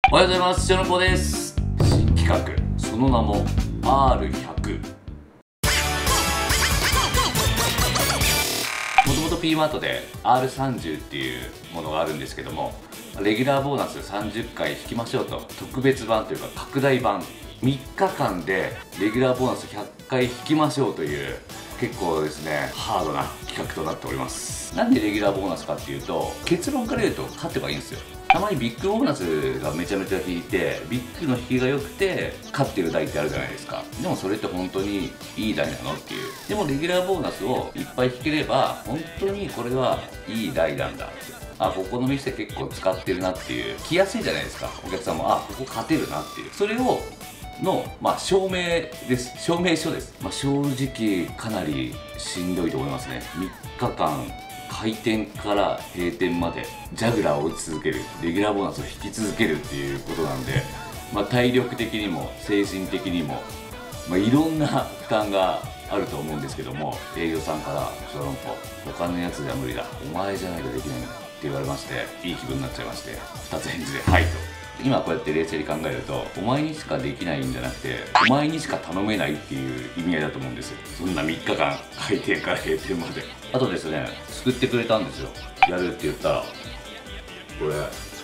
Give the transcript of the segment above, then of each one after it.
おはようございます。しのこです。新企画、その名も R100。もともと P マートで R30 っていうものがあるんですけども、レギュラーボーナス30回引きましょうと、特別版というか拡大版、3日間でレギュラーボーナス100回引きましょうという結構ですねハードな企画となっております。なんでレギュラーボーナスかっていうと、結論から言うと勝てばいいんですよ。たまにビッグボーナスがめちゃめちゃ引いて、ビッグの引きが良くて勝ってる台ってあるじゃないですか。でもそれって本当にいい台なのっていう。でもレギュラーボーナスをいっぱい引ければ本当にこれはいい台なんだって、あ、ここの店結構使ってるなっていう、来やすいじゃないですか。お客さんも、あ、ここ勝てるなっていう、それを証明です。証明書です。正直かなりしんどいと思いますね。3日間開店から閉店までジャグラーを打ち続ける、レギュラーボーナスを引き続けるっていうことなんで、体力的にも精神的にも、いろんな負担があると思うんですけども、営業さんから「小籠包他のやつじゃ無理だ、お前じゃないとできないんだ」って言われまして、いい気分になっちゃいまして、2つ返事で「はい」と。今こうやって冷静に考えると、お前にしかできないんじゃなくてお前にしか頼めないっていう意味合いだと思うんですよ。そんな3日間開店から閉店まで。あとですね、救ってくれたんですよ。やるって言ったら、これ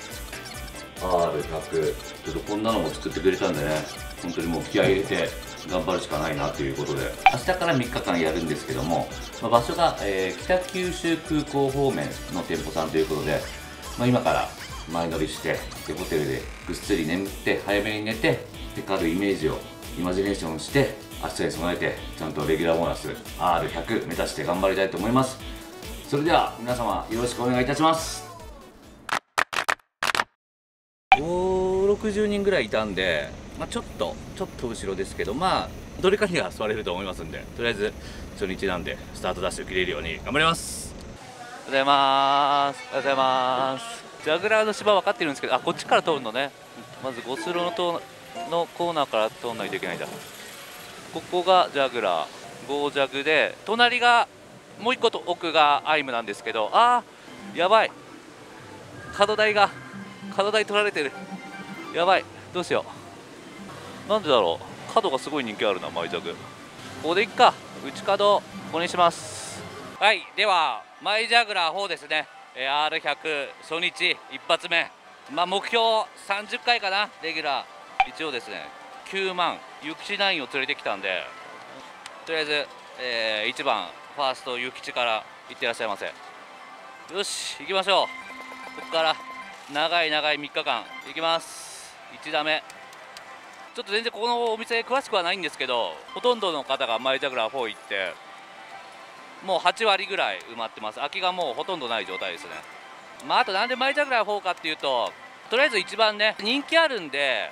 R100 ちょっとこんなのも作ってくれたんでね、本当にもう気合い入れて頑張るしかないなということで、明日から3日間やるんですけども、場所が、北九州空港方面の店舗さんということで、今から前乗りして、でホテルでぐっすり眠って早めに寝て、テカるイメージをイマジネーションして明日に備えて、ちゃんとレギュラーボーナス R100 目指して頑張りたいと思います。それでは皆様よろしくお願いいたします。560人ぐらいいたんで、ちょっと後ろですけど、どれかには座れると思いますんで、とりあえず初日なんでスタートダッシュ切れるように頑張ります。おはようございます。おはようございます。ジャグラーの芝分かってるんですけど、こっちから通るのね。まずゴスロのコーナーから通らないといけないんだ。ここがジャグラー5ジャグで、隣がもう一個と奥がアイムなんですけど、やばい、角台取られてる。やばい、どうしよう。なんでだろう。角がすごい人気あるな、マイジャグ。ここでいっか、内角ここにします。はい、ではマイジャグラー4ですね。R100 初日一発目、目標30回かな、レギュラー。一応ですね、9万諭吉9を連れてきたんで、とりあえず、1番ファースト諭吉からいってらっしゃいませ。よし、行きましょう。ここから長い3日間行きます。1打目、ちょっと全然ここのお店詳しくはないんですけど、ほとんどの方がマイジャグラー4行って、もう8割ぐらい埋まってます。空きがもうほとんどない状態ですね。あとなんでマイジャグラー4かっていうと、とりあえず一番ね人気あるんで、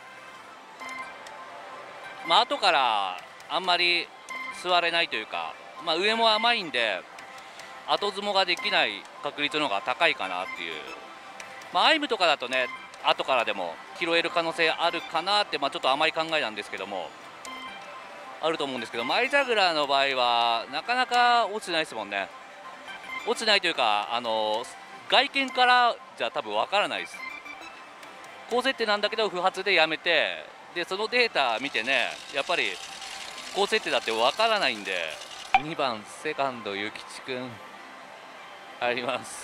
後からあんまり座れないというか、上も甘いんで後相撲ができない確率の方が高いかなっていう。アイムとかだとね、後からでも拾える可能性あるかなって、ちょっと甘い考えなんですけども、あると思うんですけど、マイジャグラーの場合はなかなか落ちないですもんね。落ちないというか、外見からじゃ多分わからないです。高設定なんだけど不発でやめて、でそのデータ見てね、やっぱり高設定だってわからないんで、2番セカンド諭吉くん入ります。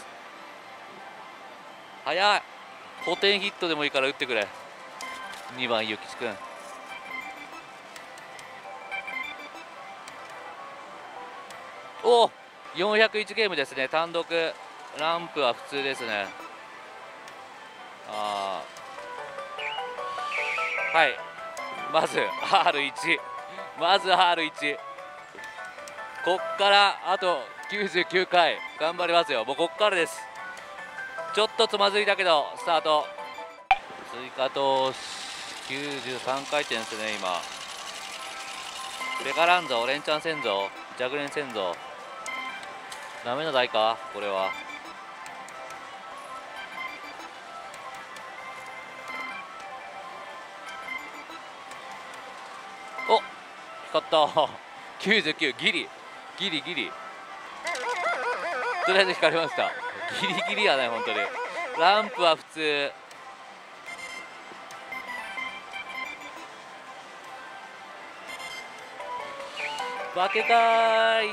早い、ポテンヒットでもいいから打ってくれ。2番諭吉くん、お、401ゲームですね。単独ランプは普通ですね。はい、まず R1、 こっからあと99回頑張りますよ。もうこっからです。ちょっとつまずいたけどスタート。追加投資93回転ですね。今ベガランゾ、レンチャンせんぞ、ジャグレンせんぞ。ダメな台かこれは。お、光った99、ギリとりあえず光りました。ギリギリやね、本当に。ランプは普通。 化けかーいって、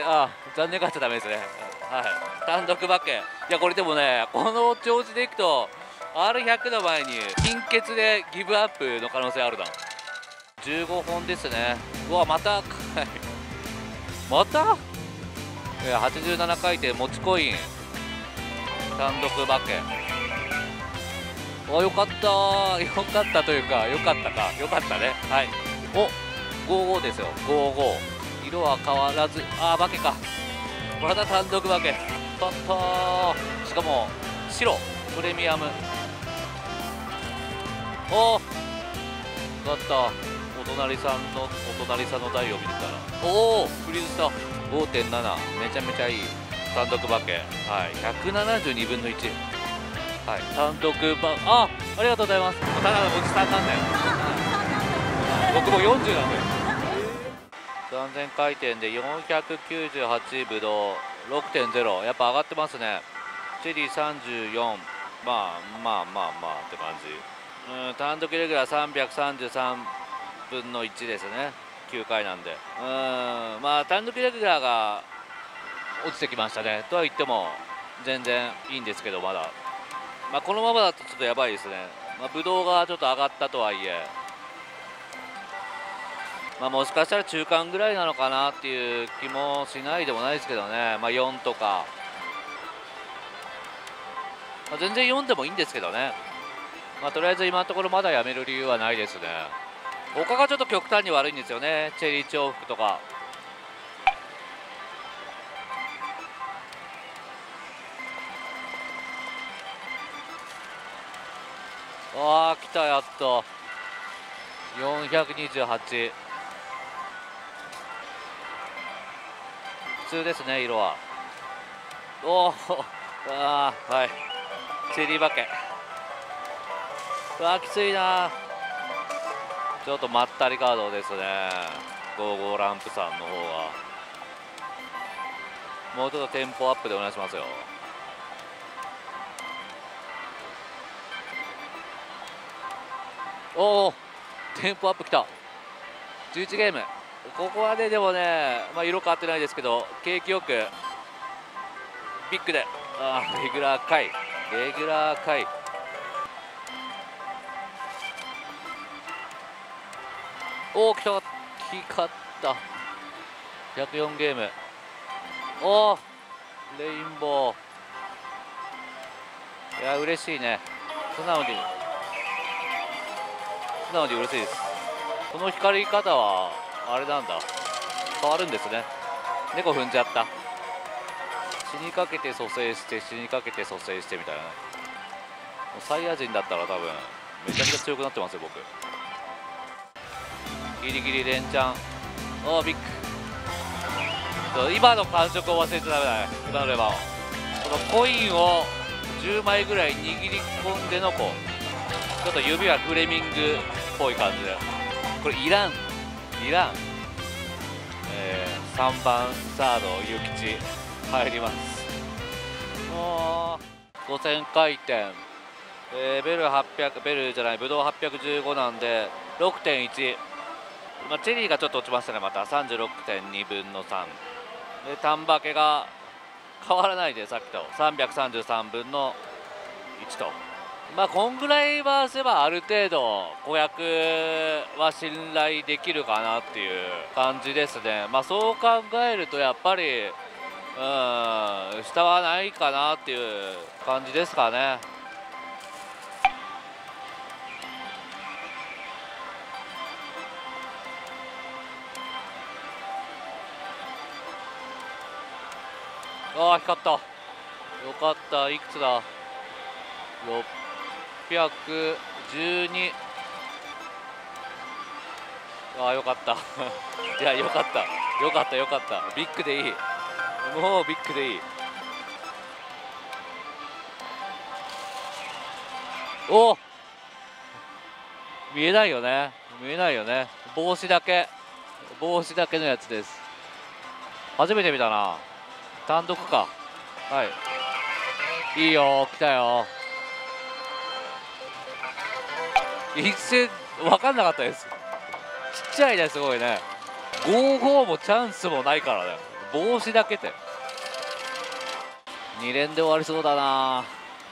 残念がっちゃダメですね。はい、単独化け。いやこれでもね、この調子でいくと R100 の前に貧血でギブアップの可能性あるな。15本ですね。うわまたまた87回転持ちコイン単独化け。よかったー、よかったというか、よかったか、よかったね。はい、お55ですよ。55、色は変わらず。化けか、また単独化け。たったー、しかも白プレミアム。よかった。お隣さんの台を見てたら、フリーズした。 5.7、めちゃめちゃいい単独化け。はい、172分の1。はい、単独ありがとうございます。ただのおじさんなんだよ。僕も40なんだよ。3000回転で498ブドウ 6.0、 やっぱ上がってますね。チェリー34、まあって感じ。単独レギュラー333分の1ですね。9回なんで、単独レギュラーが落ちてきましたね。とは言っても全然いいんですけど、まだこのままだとちょっとやばいですね。ブドウがちょっと上がったとはいえ、もしかしたら中間ぐらいなのかなっていう気もしないでもないですけどね。4とか、全然4でもいいんですけどね。とりあえず今のところまだやめる理由はないですね。他がちょっと極端に悪いんですよね。チェリー重複とか。来た、やっと428。普通ですね、色は。はい、チェリー化け。きついな。ちょっとまったりカードですね。55ランプさんの方はもうちょっとテンポアップでお願いしますよ。テンポアップきた。11ゲーム。ここはね、でもね、色変わってないですけど、景気よくビッグで、レギュラー回、きかった。104ゲーム。レインボー。いや嬉しいね。素直に嬉しいです。この光り方はあれなんだ、変わるんですね。猫踏んじゃった。死にかけて蘇生してみたいな。もうサイヤ人だったら多分めちゃめちゃ強くなってますよ僕。ギリギリ連チャン。ビッグ。今の感触を忘れちゃダメだね。今のレバーを、このコインを10枚ぐらい握り込んでのちょっと指はフレミングっぽい感じで、これいらん。3番サードゆきち入ります。5000回転、ブドウ815なんで 6.1。チェリーがちょっと落ちましたね。また 36.2 分の3で、単化けが変わらないで、さっきと333分の1と。こんぐらいはすればある程度子役は信頼できるかなっていう感じですね。そう考えるとやっぱり下はないかなっていう感じですかね。光った。よかった。いくつだ。612。よかったいやよかった。ビッグでいい。もうビッグでいい。見えないよね。帽子だけのやつです。初めて見たな。単独か。いいよ。来たよ。一瞬分かんなかったです。ちっちゃいね、すごいね。 5-5もチャンスもないからね。帽子だけで2連で終わりそうだな。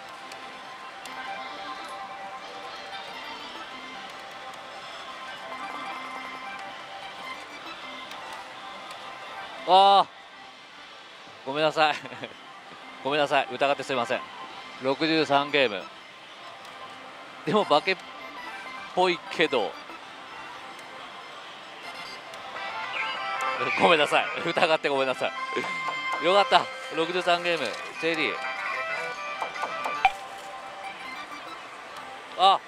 ああ、ごめんなさいごめんなさい、疑ってすいません。63ゲームでも化けっぽいけど、ごめんなさい、疑ってごめんなさいよかった。63ゲームチェリー。あ、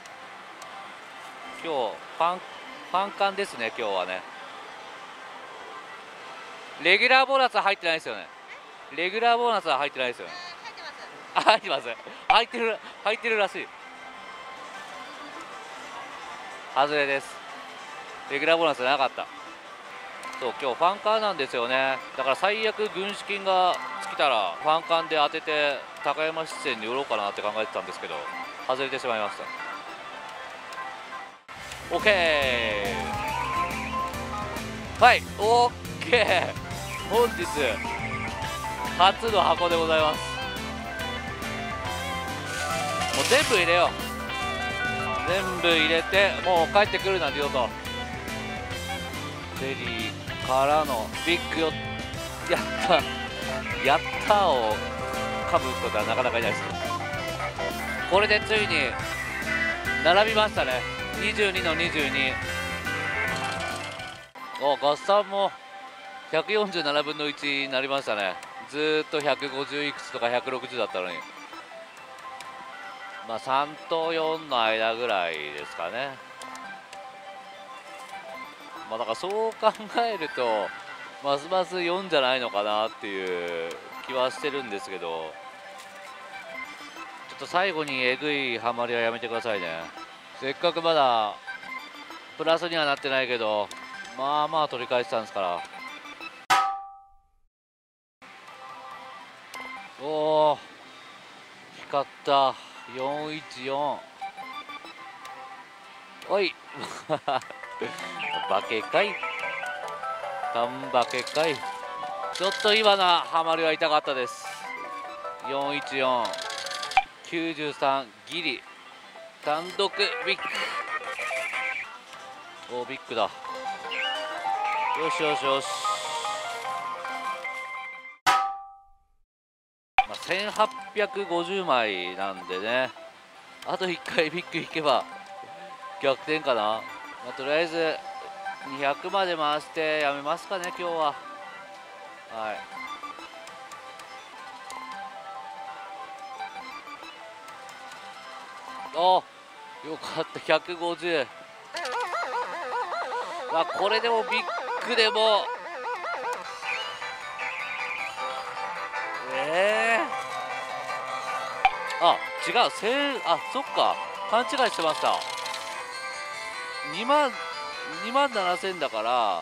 今日ファンカンですね。今日はねレギュラーボーナスは入ってないですよね。レギュラーボーナスは入ってないですよね。入ってます。入ってるらしい。外れです。レギュラーボーナスなかった。そう、今日ファンカーなんですよね。だから最悪軍資金が尽きたらファンカンで当てて高山出演に売ろうかなって考えてたんですけど、外れてしまいました。 OK、 はい、 OK、 本日初の箱でございます。もう全部入れよう。全部入れてもう帰ってくるな、二度と。ゼリーからのビッグよ、やったをかぶることはなかなかいないです。これでついに並びましたね。22の22。合算も147分の1になりましたね。ずーっと150いくつとか160だったのに、まあ3と4の間ぐらいですかね。まあだからそう考えるとますます4じゃないのかなっていう気はしてるんですけど、ちょっと最後にえぐいハマりはやめてくださいね。せっかくまだプラスにはなってないけど、まあまあ取り返したんですから。おお、光った414。おい化けかい、缶化けかい。ちょっと今のハマりは痛かったです。414、93ギリ単独ビッグ。お、ビッグだ。よしよしよし。まあ、1850枚なんでね、あと1回ビッグいけば逆転かな。まあ、とりあえず200まで回してやめますかね、今日は。はい。お、よかった、150。まあ、これでもビッグでもあ、違う、あ、そっか、勘違いしてました。2万7000だから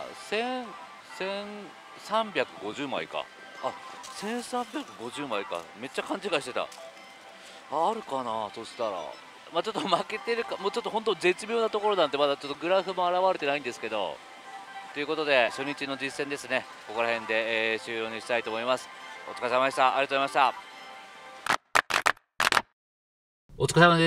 1350枚か。あ、1350枚か。めっちゃ勘違いしてた。あるかな、そしたら。まあちょっと負けてるか、もうちょっと本当絶妙なところなんで、まだちょっとグラフも現れてないんですけど。ということで初日の実戦ですね、ここら辺で、終了にしたいと思います。お疲れ様でした。ありがとうございました。お疲れ様です。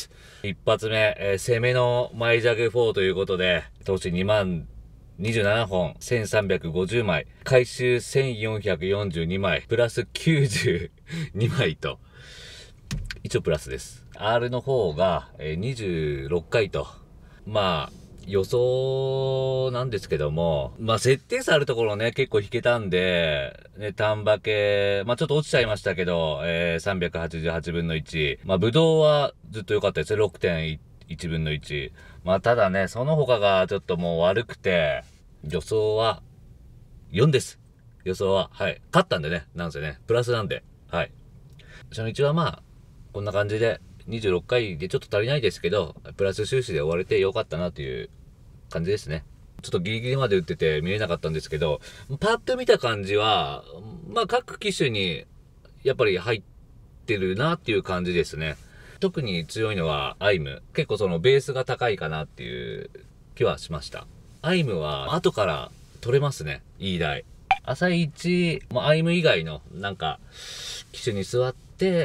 一発目、攻めのマイジャグ4ということで、投資2万27本、1350枚、回収1442枚、プラス92枚と、一応プラスです。R の方が26回と、まあ、予想なんですけども、まあ設定差あるところね、結構引けたんで、ね、単馬券、まあちょっと落ちちゃいましたけど、388分の1。まあぶどうはずっと良かったですね、6.1 分の1。まあただね、その他がちょっともう悪くて、予想は4です。予想は、はい。勝ったんでね、なんせね、プラスなんで、はい。初日はまあ、こんな感じで、26回でちょっと足りないですけど、プラス収支で終われてよかったなという感じですね。ちょっとギリギリまで打ってて見えなかったんですけど、パッと見た感じは、まあ各機種にやっぱり入ってるなっていう感じですね。特に強いのはアイム。結構そのベースが高いかなっていう気はしました。 アイムは後から取れますね、いい台。朝一、アイム以外のなんか機種に座って、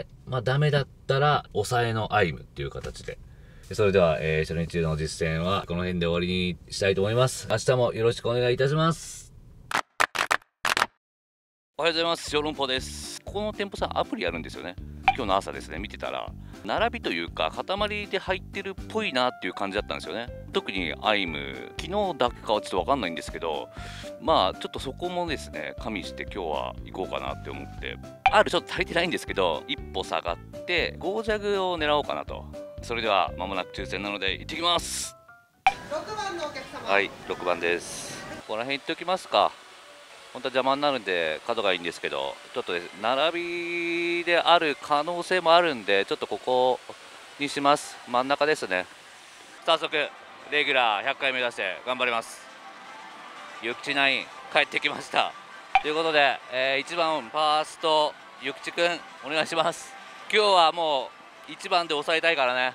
ダメだったら抑えのアイムっていう形で。それでは、初日の実践はこの辺で終わりにしたいと思います。明日もよろしくお願いいたします。おはようございます。小籠包です。ここの店舗さんアプリあるんですよね。今日の朝ですね、見てたら並びというか塊で入ってるっぽいなっていう感じだったんですよね。特にアイム、昨日だけかはちょっと分かんないんですけど、ちょっとそこもですね加味して今日は行こうかなって思って、 R ちょっと足りてないんですけど一歩下がってゴージャグを狙おうかなと。それでは間もなく抽選なので行ってきます。 6番のお客様。 はい、6番です。ここら辺行っておきますか。本当は邪魔になるんで角がいいんですけど、ちょっと並びである可能性もあるんで、ちょっとここにします。真ん中ですね。早速レギュラー100回目指して頑張ります。ゆきちナイン帰ってきましたということで、1番ファーストゆきちくんお願いします。今日はもう1番で抑えたいからね。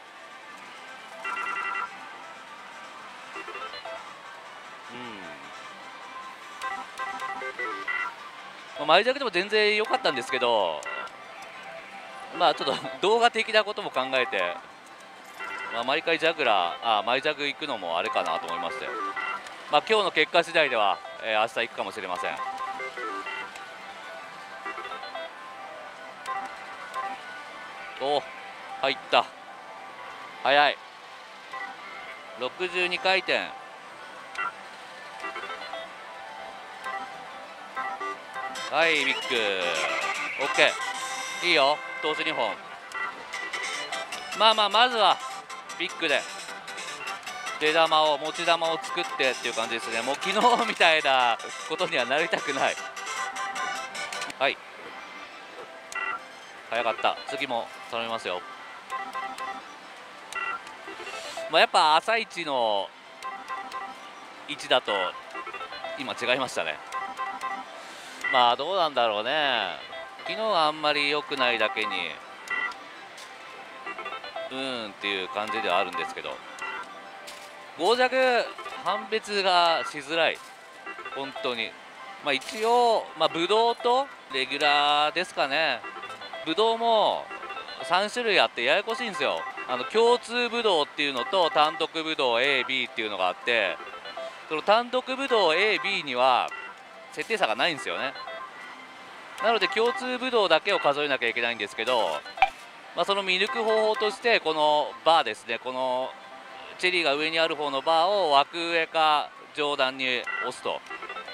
前弱でも全然良かったんですけど、ちょっと動画的なことも考えて、毎回ジャグラー、前ジャグ行くのもあれかなと思いまして、今日の結果次第では、明日行くかもしれません。お、入った、早い。62回転。はい、ビッグ OK、 いいよ、投手2本。まずはビッグで出球を持ち球を作ってっていう感じですね。もう昨日みたいなことにはなりたくない。はい、早かった。次も頼みますよ。やっぱ朝一の位置だと今違いましたね。どうなんだろうね。昨日はあんまり良くないだけにっていう感じではあるんですけど、ゴージャグ判別がしづらい、本当に。一応、ブドウとレギュラーですかね。ブドウも3種類あってややこしいんですよ。共通ブドウっていうのと単独ブドウ AB っていうのがあって、その単独ブドウ AB には設定差がないんですよね。なので共通ブドウだけを数えなきゃいけないんですけど、その見抜く方法としてこのバーですね、このチェリーが上にある方のバーを枠上か上段に押すと、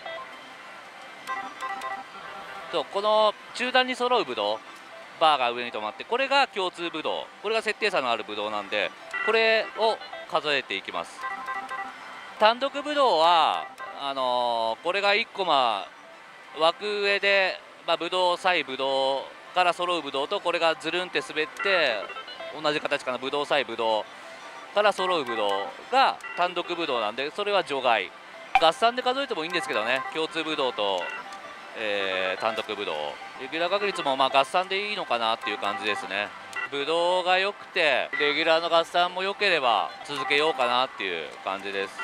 この中段に揃うブドウバーが上に止まって、これが共通ブドウ、これが設定差のあるブドウなんで、これを数えていきます。単独ブドウはこれが1個枠上で、ブドウ対ブドウから揃うブドウと、これがズルンって滑って同じ形かな、ブドウ対ブドウから揃うブドウが単独ブドウなんで、それは除外。合算で数えてもいいんですけどね、共通ブドウと、単独ブドウ。レギュラー確率も合算でいいのかなっていう感じですね。ブドウが良くてレギュラーの合算も良ければ続けようかなっていう感じです。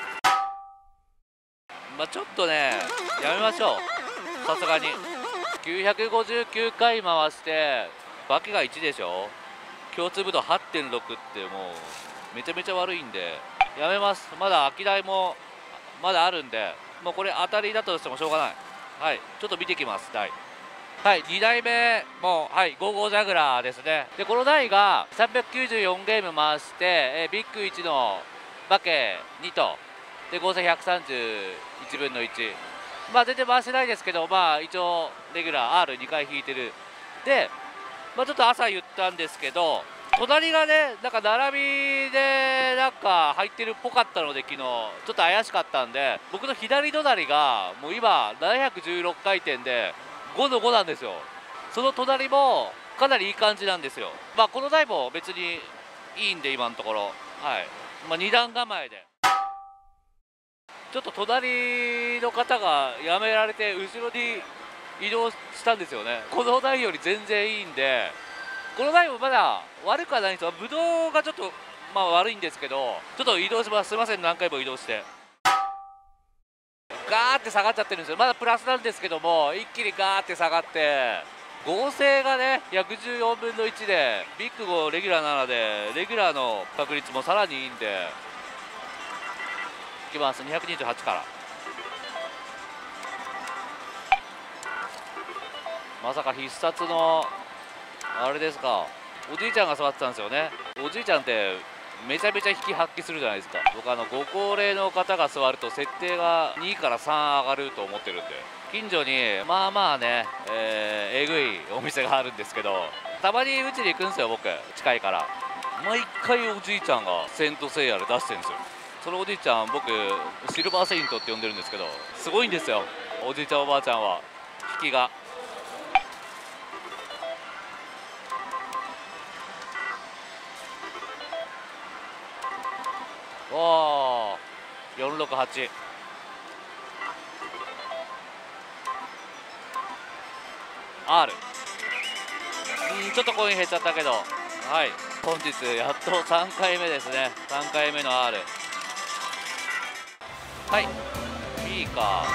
ちょっとねやめましょう、さすがに。959回回してバケが1でしょ。共通ブドウ 8.6 ってもうめちゃめちゃ悪いんでやめます。まだ空き台もまだあるんで、もうこれ当たりだとしてもしょうがない。はい、ちょっと見てきます。台、はい、2台目も55ジャグラーですね。でこの台が394ゲーム回して、ビッグ1のバケ2とで合成131分の1、全然回してないですけど、一応レギュラー R2 回引いてる。で、ちょっと朝言ったんですけど、隣がねなんか並びでなんか入ってるっぽかったので、昨日ちょっと怪しかったんで、僕の左隣がもう今716回転で5の5なんですよ。その隣もかなりいい感じなんですよ。この台も別にいいんで今のところ、はい、2段構えで。ちょっと隣の方がやめられて後ろに移動したんですよね。この台より全然いいんで、この台もまだ悪くはないんですよ。ブドウがちょっと悪いんですけど、ちょっと移動します。すいません、何回も移動して。 ガーって下がっちゃってるんですよ。まだプラスなんですけども、一気にガーって下がって、合成がね114分の1で、ビッグ5レギュラー7でレギュラーの確率もさらにいいんで、いきます。228から、まさか必殺のあれですか。おじいちゃんが座ってたんですよね。おじいちゃんってめちゃめちゃ引き発揮するじゃないですか。僕ご高齢の方が座ると設定が2から3上がると思ってるんで、近所にまあまあね、えぐいお店があるんですけど、たまにうちに行くんですよ、僕近いから。毎回おじいちゃんがセントセイヤで出してるんですよ。そのおじいちゃん、僕シルバーセイントって呼んでるんですけど、すごいんですよ、おじいちゃんおばあちゃんは引きが。おお、468。R、ちょっとコイン減っちゃったけど、はい、本日やっと3回目ですね。3回目の R。 はい、 B か。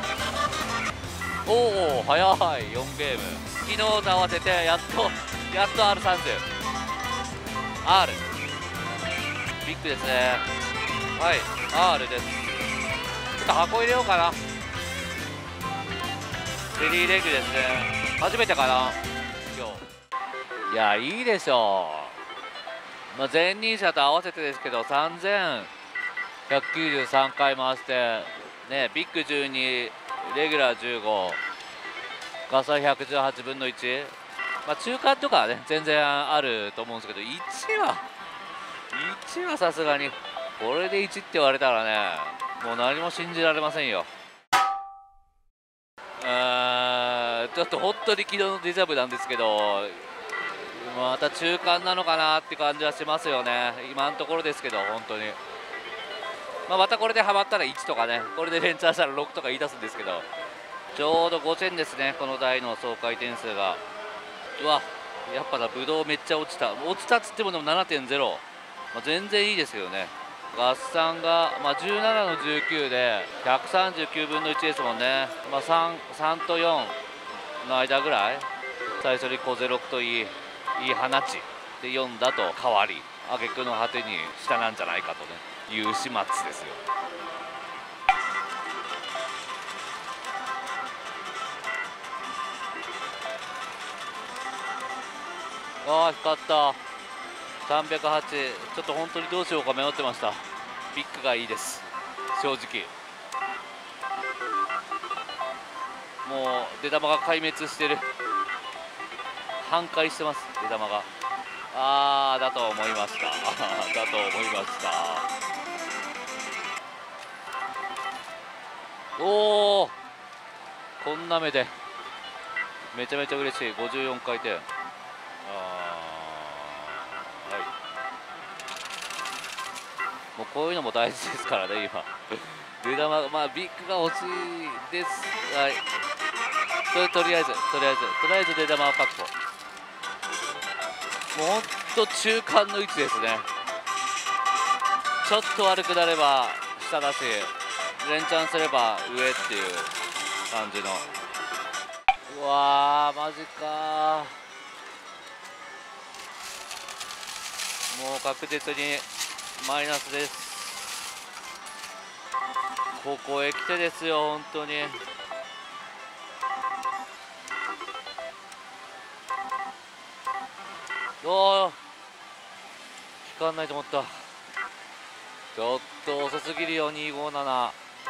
おお、早い。4ゲーム、昨日と合わせてやっと R30。 R ビッグですね。はい、 R です。ちょっと箱入れようかな。ベリーレッグですね。初めてかな今日。いや、いいでしょう。前任者と合わせてですけど、3193回回してね、ビッグ12、レギュラー15、ガサ118分の1、中間とかはね全然あると思うんですけど、1はさすがに、これで1って言われたらね、もう何も信じられませんよ。ちょっと本当に昨日のデジャブなんですけど、また中間なのかなって感じはしますよね、今のところですけど。本当にまたこれでハマったら1とかね、これで連チャンしたら6とか言い出すんですけど、ちょうど5000ですね、この台の総回転数が。うわ、やっぱだ、ブドウめっちゃ落ちたっつってもでも 7.0、全然いいですけどね。合算が、17の19で139分の1ですもんね。3と4の間ぐらい、最初に小ゼ6といい放ちで、4だと変わり、挙句の果てに下なんじゃないかとねいう始末ですよ。ああ、光った。308、ちょっと本当にどうしようか迷ってました。ビッグがいいです、正直。もう出玉が壊滅してる、半壊してます、出玉が。だと思いましただと思いました。おお、こんな目でめちゃめちゃ嬉しい。54回転。もうこういうのも大事ですからね、今。出玉、ビッグが欲しいです。はい。とりあえず出玉を確保。もうほんと中間の位置ですね。ちょっと悪くなれば下だし、連チャンすれば上っていう感じの。うわー、マジかー。もう確実にマイナスです。ここへ来てですよ、本当に。おー、引かんないと思った。ちょっと遅すぎるよ、257。うわ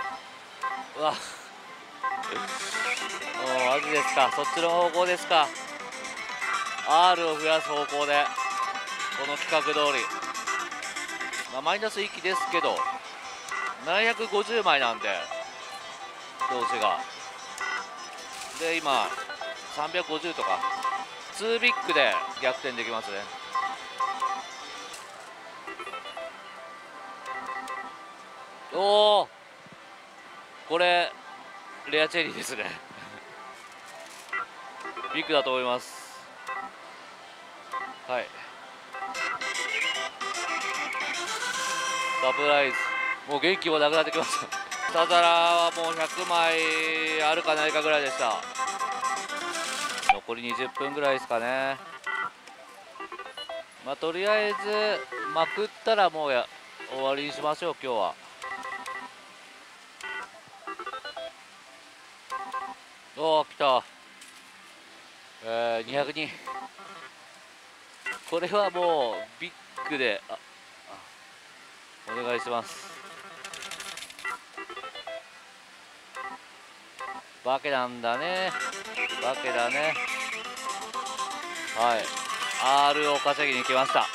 マジですか、そっちの方向ですか。 R を増やす方向で、この企画通り。マイナス1機ですけど750枚なんで、同士が。で今350とか2ビッグで逆転できますね。おお、これレアチェリーですねビッグだと思います。はい、サプライズ。もう元気もなくなってきました 2皿はもう100枚あるかないかぐらいでした。残り20分ぐらいですかね。まあとりあえずまくったらもう終わりにしましょう今日は。おお来た。202。これはもうビッグでお願いします。バケなんだね、バケだね。はい、 R を稼ぎに来ました。はい、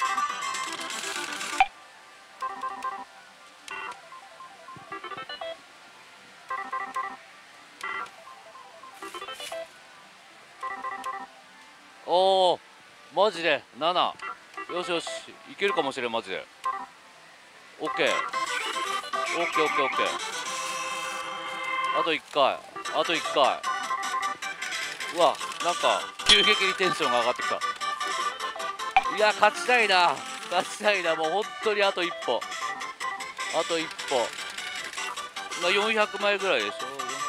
おおマジで7。よしよしいけるかもしれん。マジで OK。 オッケーオッケーオッケー。あと1回、あと1回。うわなんか急激にテンションが上がってきた。いや勝ちたいな、勝ちたいな。もう本当にあと一歩、あと一歩。まあ400枚ぐらいでしょ。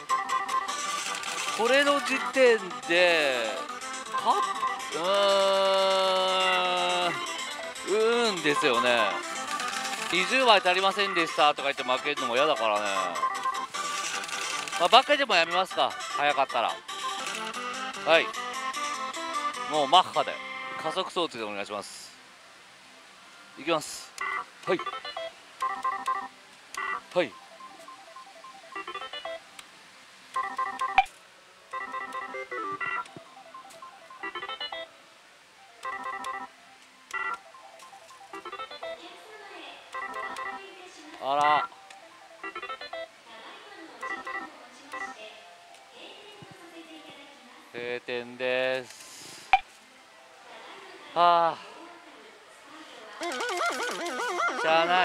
これの時点でですよね。20枚足りませんでしたとか言って負けるのも嫌だからね。まあバカでもやめますか、早かったら。はい、もうマッハで加速装置でお願いします。いきます。はいはい。あら閉店です。はあしゃあない。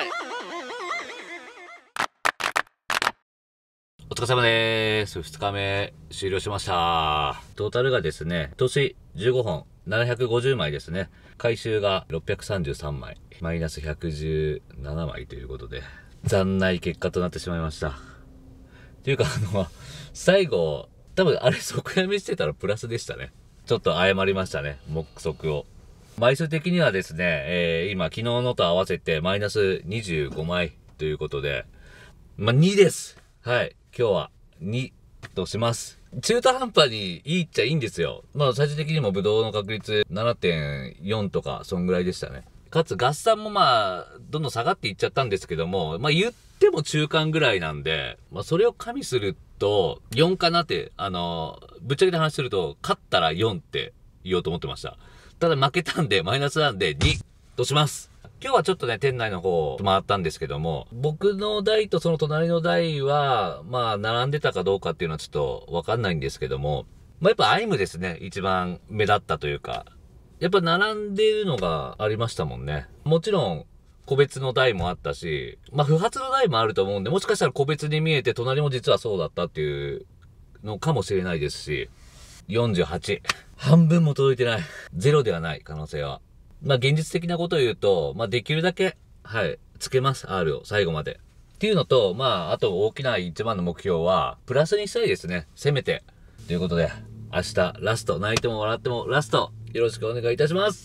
お疲れ様です。2日目終了しました。トータルがですね、年15本750枚ですね。回収が633枚、マイナス117枚ということで、残ない結果となってしまいました。っていうか最後、多分あれ即やめしてたらプラスでしたね。ちょっと謝りましたね、目測を。枚数的にはですね、今昨日のと合わせてマイナス25枚ということで、まあ、2です。はい。今日は2とします。中途半端にいいっちゃいいんですよ。まあ最終的にもブドウの確率 7.4 とかそんぐらいでしたね。かつ合算もまあどんどん下がっていっちゃったんですけども、まあ言っても中間ぐらいなんで、まあそれを加味すると4かなって、ぶっちゃけて話すると勝ったら4って言おうと思ってました。ただ負けたんでマイナスなんで2とします。今日はちょっとね、店内の方回ったんですけども、僕の台とその隣の台は、まあ、並んでたかどうかっていうのはちょっとわかんないんですけども、まあ、やっぱアイムですね、一番目立ったというか、やっぱ並んでるのがありましたもんね。もちろん、個別の台もあったし、まあ、不発の台もあると思うんで、もしかしたら個別に見えて、隣も実はそうだったっていうのかもしれないですし、48。半分も届いてない。ゼロではない可能性は。まあ現実的なことを言うと、まあできるだけ、はい、つけます、R を最後まで。っていうのと、まああと大きな一番の目標は、プラスにしたいですね。せめて。ということで、明日ラスト、泣いても笑ってもラスト、よろしくお願いいたします。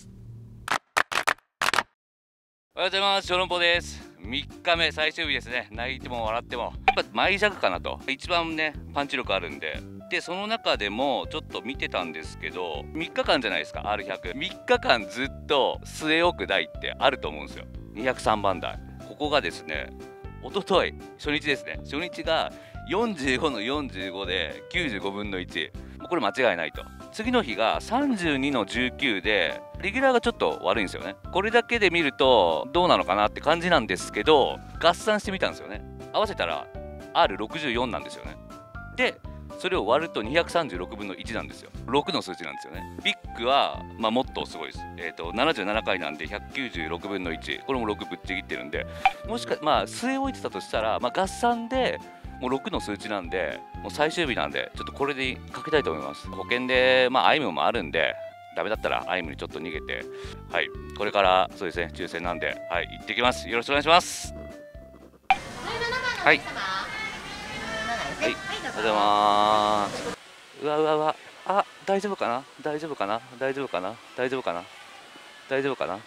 おはようございます。小籠包です。3日目最終日ですね。泣いても笑っても。やっぱ前尺かなと。一番ね、パンチ力あるんで。でその中でもちょっと見てたんですけど、3日間じゃないですか R100。 3日間ずっと据え置く台ってあると思うんですよ。203番台、ここがですね、一昨日初日ですね、初日が45の45で95分の1、もうこれ間違いないと。次の日が32の19でレギュラーがちょっと悪いんですよね。これだけで見るとどうなのかなって感じなんですけど、合算してみたんですよね。合わせたら R64 なんですよね。でそれを割ると236分の1なんですよ。6の数値なんですよね。ビッグは、まあ、もっとすごいです。77回なんで196分の1。これも6ぶっちぎってるんで、もしかまあ据え置いてたとしたら、まあ、合算でもう6の数値なんで、もう最終日なんでちょっとこれでかけたいと思います。保険でまあアイムもあるんで、ダメだったらアイムにちょっと逃げて、はい、これからそうですね、抽選なんで、はい、行ってきます。よろしくお願いします。 17番のはい、はい、ありがとうございます。うわうわうわ、あ、大丈夫かな、大丈夫かな、大丈夫かな、大丈夫かな、大丈夫かな。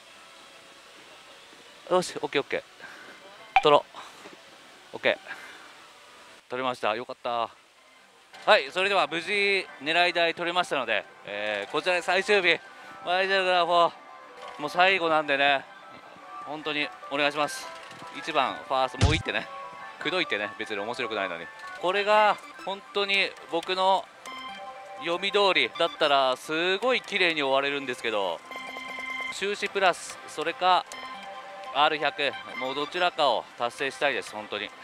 よし、オッケーオッケー、取ろう。オッケー、取れました。よかった。はい、それでは無事狙い台取れましたので、こちらで最終日マイジャルグラフォー、もう最後なんでね、本当にお願いします。1番ファーストもういってね、口説いてね、別に面白くないのに。これが本当に僕の読み通りだったらすごい綺麗に終われるんですけど、終始プラスそれか R100、 もうどちらかを達成したいです。本当に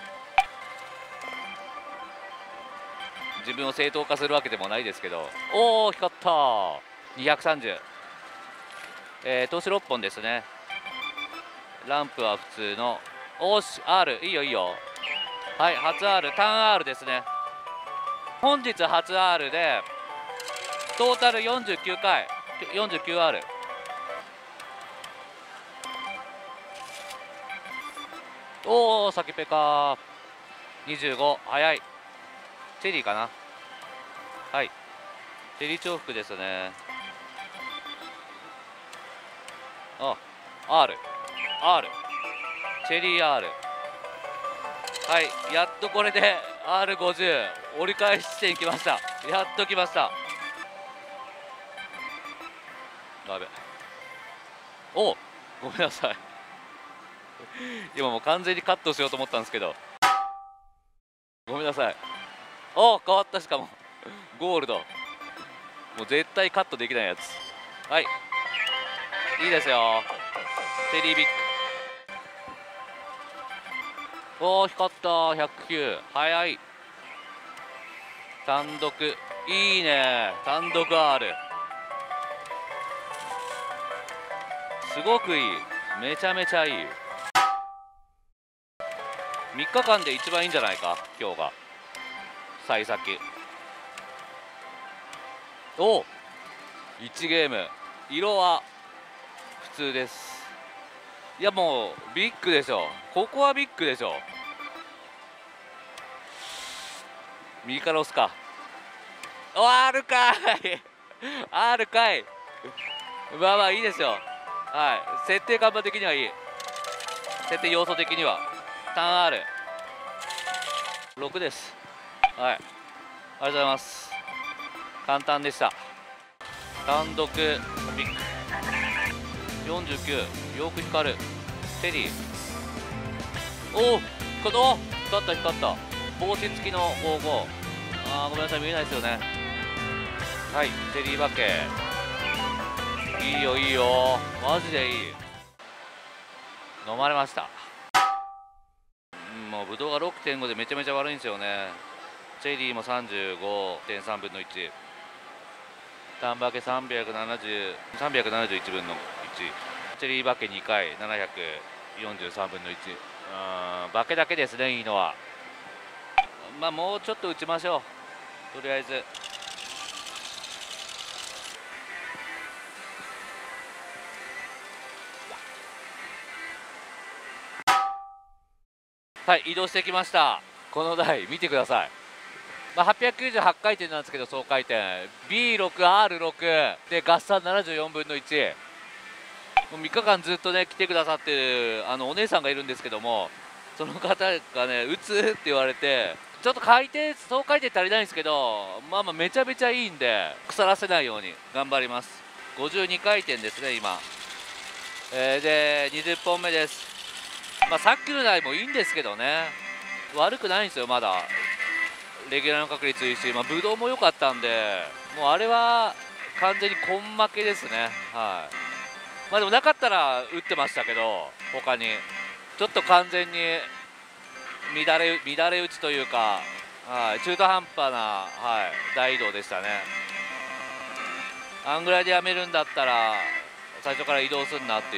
自分を正当化するわけでもないですけど。おお、光った。230、投資6本ですね。ランプは普通の。おーし、 R いいよいいよ。はい、初 R、ターン R ですね。本日初 R でトータル49回 49R。 おお、先ペカ25、早い。チェリーかな。はい、チェリー重複ですね。あ、 R、 チェリー R。 はい、やっとこれで R50 折り返し地点来ました。やっと来ました。やべ、お、ごめんなさい今もう完全にカットしようと思ったんですけど、ごめんなさい。お、変わった。しかもゴールド、もう絶対カットできないやつ。はい、いいですよ。チェリービッグ。おお、光った。109、早い。単独いいね。単独 R すごくいい。めちゃめちゃいい。3日間で一番いいんじゃないか、今日が幸先。おお、1ゲーム色は普通です。いや、もうビッグでしょ。ここはビッグでしょ。右から押すか。お、R かいR かい。まあまあいいですよ。はい、設定看板的にはいい。設定要素的にはターン R6 です。はい、ありがとうございます。簡単でした。単独ビッグ49、よく光る。テリー、おお、光った光った。帽子付きの55。あー、ごめんなさい、見えないですよね。はい、テリーバケ、いいよいいよ、マジでいい。飲まれました。もうブドウが 6.5 でめちゃめちゃ悪いんですよね。チェリーも 35.3 分の1、単バケ371分の1、チェリーバケ2回743分の1。バケだけですね、いいのは。まあもうちょっと打ちましょう、とりあえず。はい、移動してきました。この台見てください。まあ、898回転なんですけど、総回転 B6R6 で合算74分の1。もう3日間ずっとね来てくださってるお姉さんがいるんですけども、その方がね打つって言われて、ちょっと総回転足りないんですけど、まあまあめちゃめちゃいいんで腐らせないように頑張ります。52回転ですね今、で20本目です。まあさっきの台もいいんですけどね、悪くないんですよ。まだレギュラーの確率いいし、まあ、ブドウも良かったんで、もうあれは完全に根負けですね。はい、まあでもなかったら打ってましたけど、他にちょっと完全に乱れ打ちというか、はい、中途半端な、はい、大移動でしたね。あんぐらいでやめるんだったら最初から移動すんなっていう。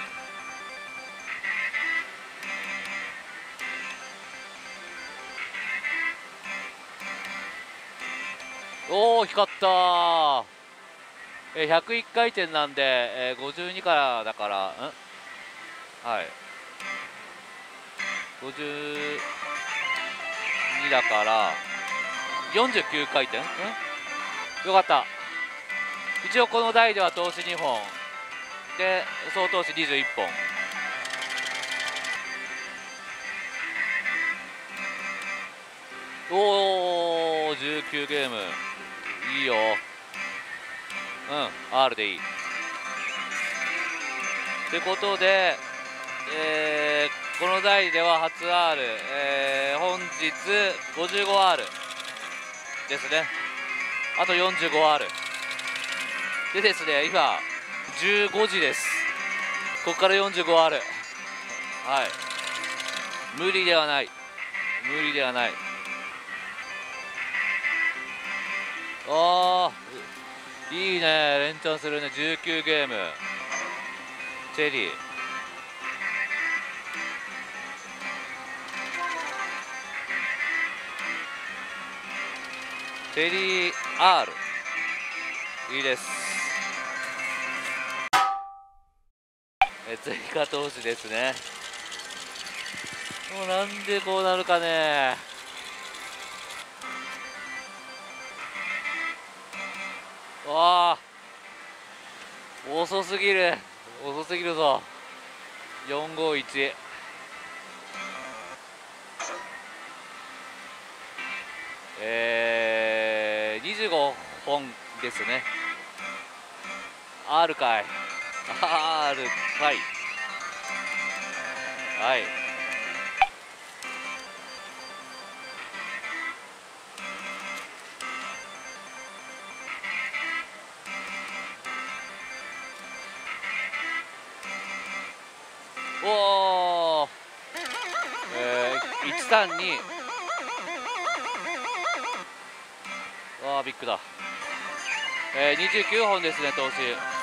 おお、光ったー。101回転なんで、52からだから、はい、 52だから49回転。よかった。一応この台では投資2本で総投資21本。おお、19ゲームいいよ。R でいいってことで、この台では初 R、本日 55R ですね。あと 45R でですね、今15時です。ここから 45R。 はい、無理ではない、無理ではない。ああ、いいね、連チャンするね。19ゲームチェリー。チェリー R いいです。追加投資ですね。もうなんでこうなるかね。わあ、遅すぎる、遅すぎるぞ。451。25本ですね。R かい、R かい。はい、おお、132。わあ、ビッグだ。29本ですね、投資。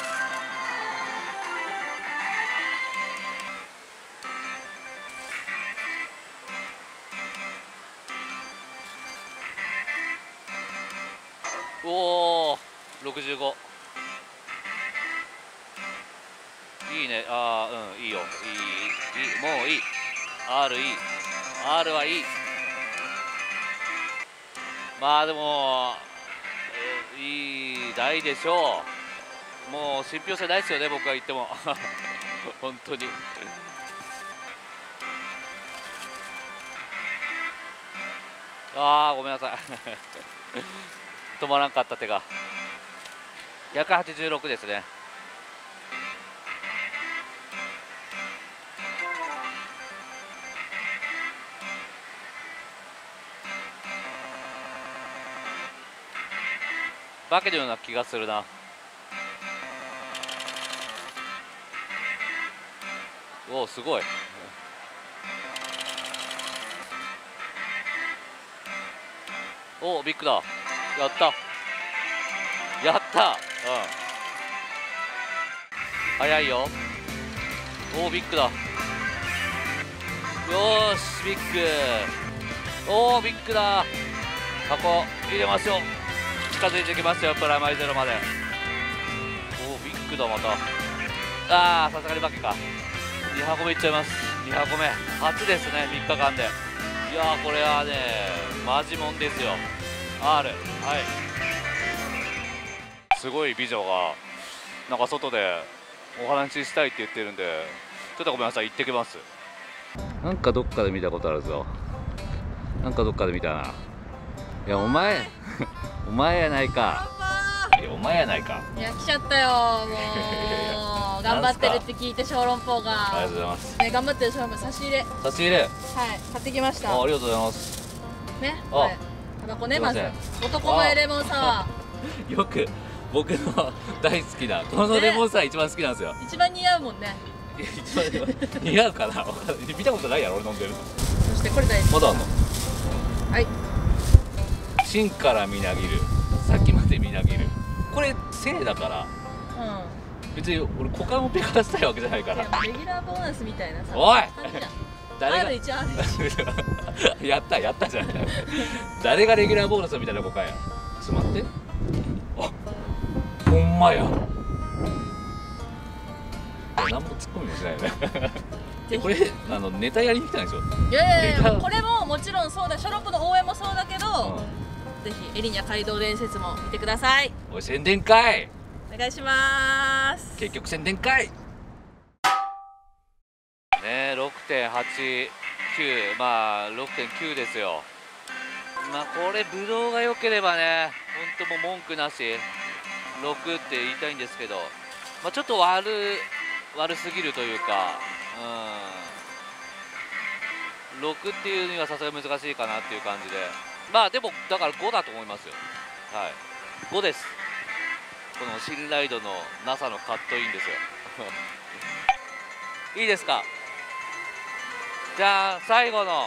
おお、65。いいね。ああ、いいよ、いい、もういい。 R いい、 R はいい。まあでもいい台でしょう。もう信憑性ないですよね、僕が言っても本当に。ああ、ごめんなさい止まらんかった手が。186ですね。化けるような気がするな。おお、すごい。おお、ビッグだ。やったやった。早いよ。おお、ビッグだ。よーし、ビッグ。おお、ビッグだ。箱入れましょう。近づいてきましたよ、プラマイゼロまで。おお、ビッグだ。またあー、さすがに化けか。2箱目いっちゃいます。2箱目初ですね、3日間で。いやー、これはね、マジもんですよ。 R、 はい、すごい美女がなんか外でお話ししたいって言ってるんで、ちょっとごめんなさい、行ってきます。なんかどっかで見たことあるぞ。なんかどっかで見たな。いや、お前お前やないか。いや、お前やないか。 いや、来ちゃったよ。もう頑張ってるって聞いて、小籠包が。 ありがとうございます。 ね、頑張ってる小籠包差し入れ。 差し入れ。はい、 買ってきました。 ありがとうございます。 ね、これタバコね、まず男前レモンサワー。よく僕の大好きなこのレモンサワー一番好きなんですよ。 一番似合うもんね。 一番似合うかな。見たことないやろ、俺飲んでるの。 そしてこれ大好き。 まだあんの。 はい。 芯からみなぎる、先までみなぎる。これ正だから、別に俺股間をペカしたいわけじゃないから。 レギュラーボーナスみたいなさ。 おい誰が R1 やったじゃん誰がレギュラーボーナスみたいな子かや。ちょっと待って。あ、ほんまや。 何も突っ込みもしないよねこれネタやりに来たんでしょ。 いやいやいや、これももちろんそうだ、ショロンポの応援もそうだけど、ぜひエリニャ街道伝説も見てください。 おい宣伝かい。 お願いします。 結局宣伝かいね。6.89、まあ 6.9 ですよ。まあこれブドウが良ければね、本当もう文句なし6って言いたいんですけど、まあ、ちょっと悪すぎるというか、6っていうにはさすがに難しいかなっていう感じで、まあでもだから5だと思いますよ。はい、5です。この信頼度のなさのカットインですよいいですか。じゃあ最後の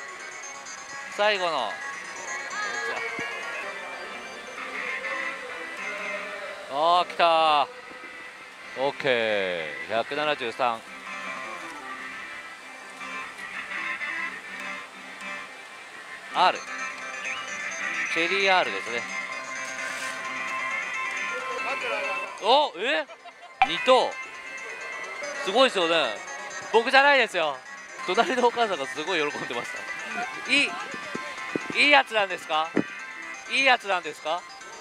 あー来たー。 OK173。R チェリー R ですね。お2等すごいですよね。僕じゃないですよ。隣のお母さんがすごい喜んでました。いいやつなんですか。いいやつなんですか。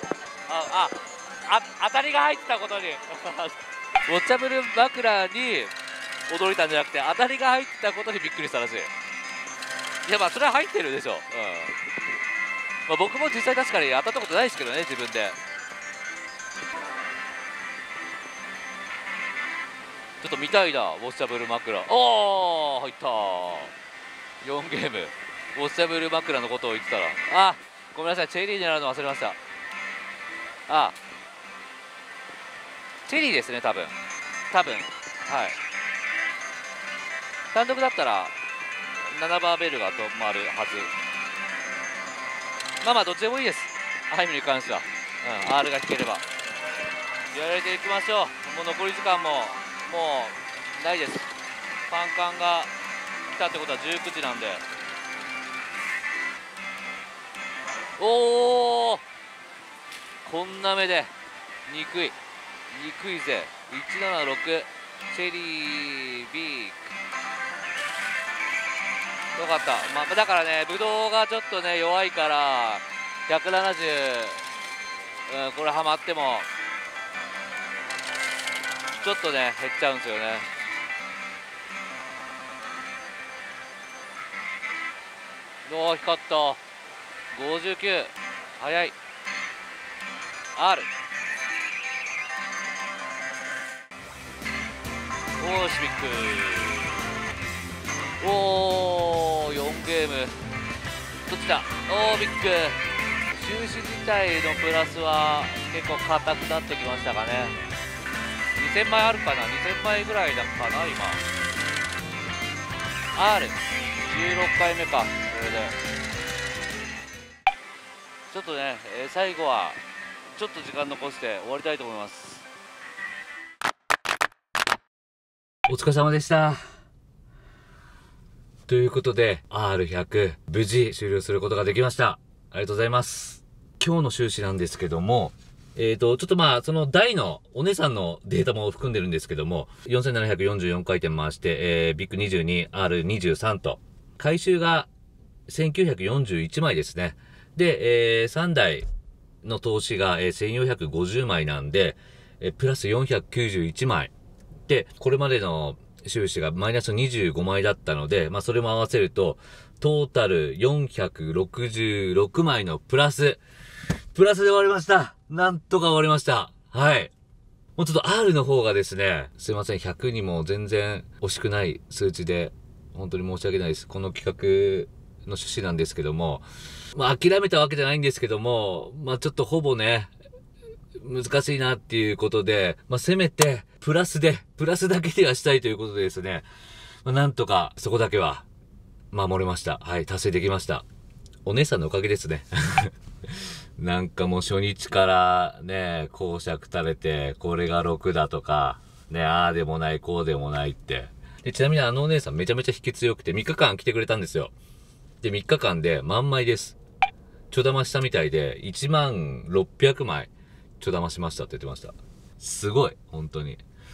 当たりが入ってたことにウォッチャブル枕に驚いたんじゃなくて、当たりが入ってたことにびっくりしたらしい。いやまあそれは入ってるでしょ。まあ、僕も実際確かに当たったことないですけどね、自分で。ちょっと見たいな、ウォッチャブル枕。おお入ったー。4ゲームウォッチャブル枕のことを言ってたら、ごめんなさい、チェリーになるの忘れました。チェリーですね、多分はい。単独だったら7バーベルが止まるはず。まあどっちでもいいです、アイムに関しては。R が引ければやられていきましょう。もう残り時間ももうないです。カンカンが来たってことは19時なんで。おおこんな目で憎いぜ。176チェリービークよかった。まあだからね、ブドウがちょっとね弱いから170、これハマってもちょっとね減っちゃうんですよね。おお光った。59早い。 R おーシビック。おお4ゲームどっちだ。おービッグ。収支自体のプラスは結構硬くなってきましたかね。2000枚あるかな、2000枚ぐらいだかな今。 R16 回目か。これでちょっとね、最後はちょっと時間残して終わりたいと思います。お疲れ様でした。ということで R100 無事終了することができました。ありがとうございます。今日の収支なんですけども、ちょっとまあその台のお姉さんのデータも含んでるんですけども、4744回転回して、ビッグ22 R23 と回収が1941枚ですね。で、3台の投資が、1450枚なんで、プラス491枚。で、これまでの収支がマイナス25枚だったので、まあそれも合わせると、トータル466枚のプラスで終わりました。なんとか終わりました。はい。もうちょっと R の方がですね、すいません、100にも全然惜しくない数値で、本当に申し訳ないです。この企画の趣旨なんですけども、まあ諦めたわけじゃないんですけども、まあちょっとほぼね、難しいなっていうことで、まあせめて、プラスだけではしたいということでですね、まあ、なんとかそこだけは守れました。はい、達成できました。お姉さんのおかげですね。なんかもう初日からね、講釈垂れて、これが6だとか、ね、ああでもない、こうでもないって。で、ちなみにあのお姉さんめちゃめちゃ引き強くて、3日間来てくれたんですよ。で、3日間で満枚です。ちょだましたみたいで、1万600枚ちょだましましたって言ってました。すごい、本当に。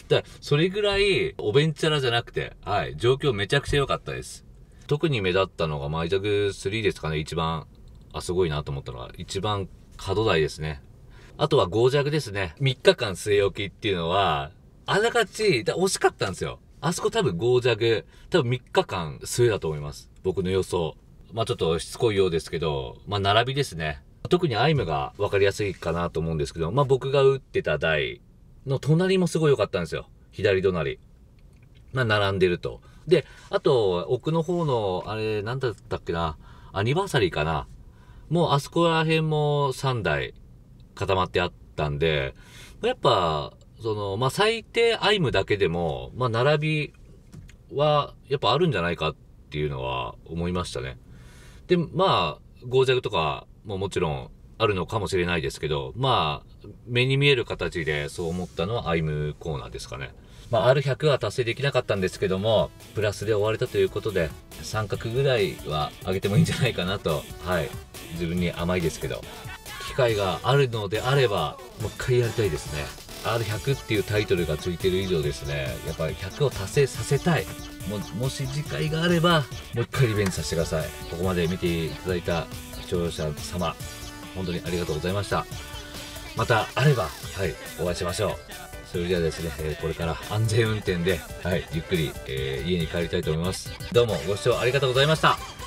だからそれぐらいおべんちゃらじゃなくて、はい、状況めちゃくちゃ良かったです。特に目立ったのがマイジャグ3ですかね、一番、すごいなと思ったのは、一番角台ですね。あとはゴージャグですね。3日間据え置きっていうのは、あながち、惜しかったんですよ。あそこ多分ゴージャグ、多分3日間据えだと思います。僕の予想。ちょっとしつこいようですけど、並びですね。特にアイムが分かりやすいかなと思うんですけど、僕が打ってた台の隣もすごい良かったんですよ。左隣。並んでると。で、あと、奥の方の、あれ、なんだったっけな、アニバーサリーかな。もうあそこら辺も3台固まってあったんで、やっぱ、最低アイムだけでも、並びは、やっぱあるんじゃないかっていうのは思いましたね。で、ゴージャグとかももちろんあるのかもしれないですけど、目に見える形でそう思ったのはアイムコーナーですかね。R100 は達成できなかったんですけども、プラスで終われたということで、三角ぐらいは上げてもいいんじゃないかなと、はい。自分に甘いですけど、機会があるのであれば、もう一回やりたいですね。R100 っていうタイトルがついてる以上ですね、やっぱり100を達成させたい。もし次回があれば、もう一回リベンジさせてください。ここまで見ていただいた視聴者様、本当にありがとうございました。またあれば、はい、お会いしましょう。それではですね、これから安全運転で、はい、ゆっくり、家に帰りたいと思います。どうもご視聴ありがとうございました。